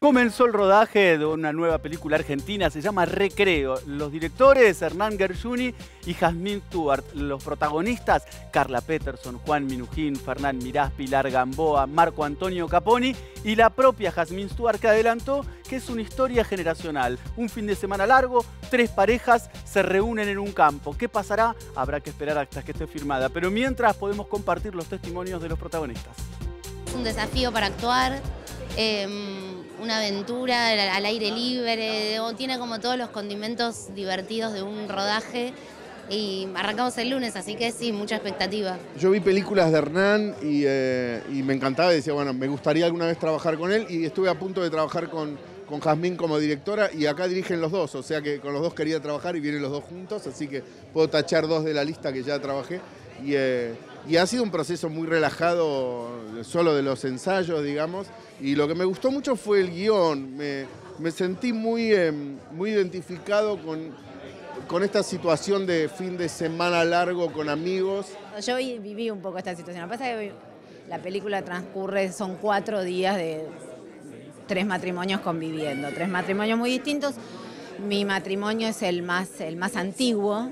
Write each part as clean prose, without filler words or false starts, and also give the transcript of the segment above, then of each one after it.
Comenzó el rodaje de una nueva película argentina, se llama Recreo. Los directores, Hernán Gershuni y Jasmine Stewart. Los protagonistas, Carla Peterson, Juan Minujín, Fernán Mirás, Pilar Gamboa, Marco Antonio Caponi y la propia Jasmine Stewart, que adelantó que es una historia generacional. Un fin de semana largo, 3 parejas se reúnen en un campo. ¿Qué pasará? Habrá que esperar hasta que esté firmada. Pero mientras podemos compartir los testimonios de los protagonistas. Es un desafío para actuar. Una aventura al aire libre, tiene como todos los condimentos divertidos de un rodaje y arrancamos el lunes, así que sí, mucha expectativa. Yo vi películas de Hernán y me encantaba y decía, bueno, me gustaría alguna vez trabajar con él y estuve a punto de trabajar con Jasmine como directora y acá dirigen los dos, o sea que con los dos quería trabajar y vienen los dos juntos, así que puedo tachar 2 de la lista que ya trabajé y ha sido un proceso muy relajado, solo de los ensayos, digamos, y lo que me gustó mucho fue el guión. Me sentí muy identificado con esta situación de fin de semana largo con amigos. Yo viví un poco esta situación. Lo que pasa es que la película transcurre, son 4 días de 3 matrimonios conviviendo, 3 matrimonios muy distintos. Mi matrimonio es el más antiguo.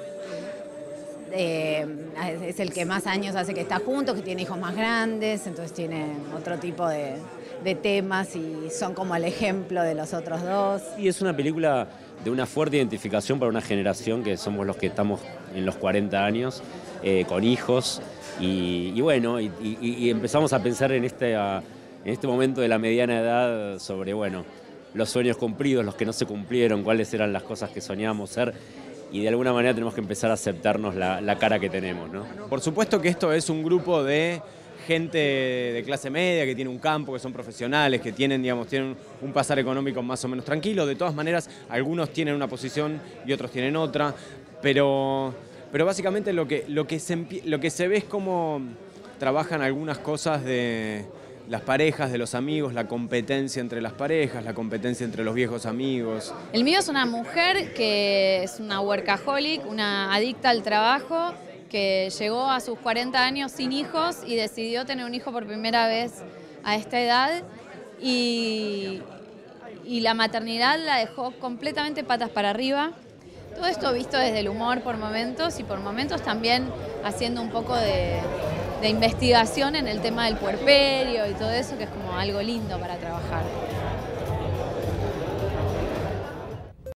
Es el que más años hace que está junto, que tiene hijos más grandes, entonces tiene otro tipo de temas y son como el ejemplo de los otros 2. Y es una película de una fuerte identificación para una generación que somos los que estamos en los 40 años, con hijos, y bueno, y empezamos a pensar en este momento de la mediana edad sobre, bueno, los sueños cumplidos, los que no se cumplieron, cuáles eran las cosas que soñábamos ser. Y de alguna manera tenemos que empezar a aceptarnos la cara que tenemos, ¿no? Por supuesto que esto es un grupo de gente de clase media, que tiene un campo, que son profesionales, que tienen un pasar económico más o menos tranquilo. De todas maneras, algunos tienen una posición y otros tienen otra, pero básicamente lo que se ve es cómo trabajan algunas cosas de las parejas, de los amigos, la competencia entre las parejas, la competencia entre los viejos amigos. El mío es una mujer que es una workaholic, una adicta al trabajo, que llegó a sus 40 años sin hijos y decidió tener un hijo por primera vez a esta edad y la maternidad la dejó completamente patas para arriba. Todo esto visto desde el humor por momentos y por momentos también haciendo un poco de investigación en el tema del puerperio y todo eso, que es como algo lindo para trabajar.